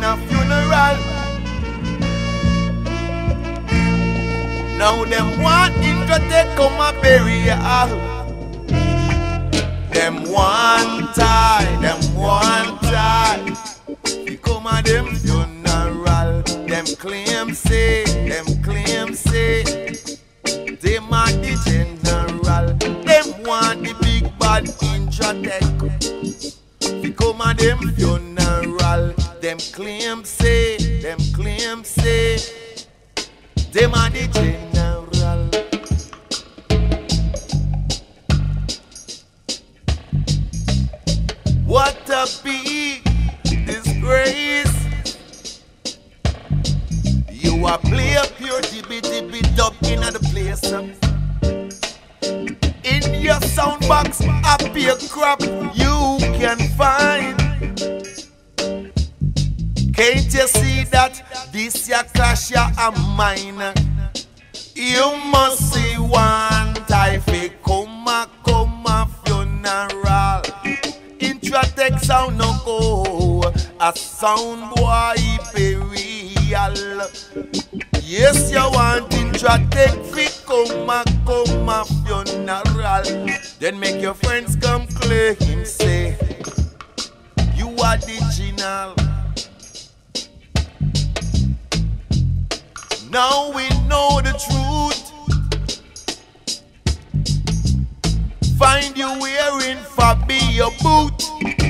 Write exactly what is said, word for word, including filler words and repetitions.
in a funeral. Now them want Intratech come a burial. Them want tie, them want tie. We come a them funeral. Them claim say, them claim say, them are the general. Them want the big bad Intratech. We come a them funeral. Them claim say, them claim say, them are the general. What a big disgrace. You a play up your dibby dibby dub in the place. In your sound box, a pure crap you can find. Can't you see that this ya clash ya a mine? You must see one type come a come a funeral. Intratech sound no go, a sound boy pay real. Yes, you want Intratech fi come a come a funeral. Then make your friends come claim say you are the original. Now we know the truth. Find you wearing Fabio boot.